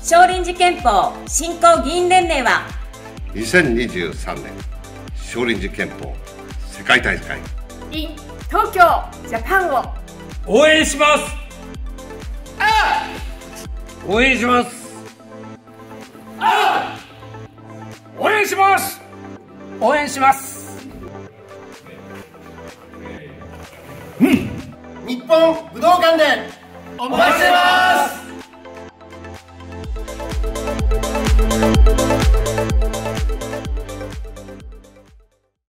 少林寺拳法振興議員連盟は 2023年少林寺拳法世界大会 in 東京ジャパンを応援します。応援します。応援します。応援します。 日本武道館でお待ちしてます。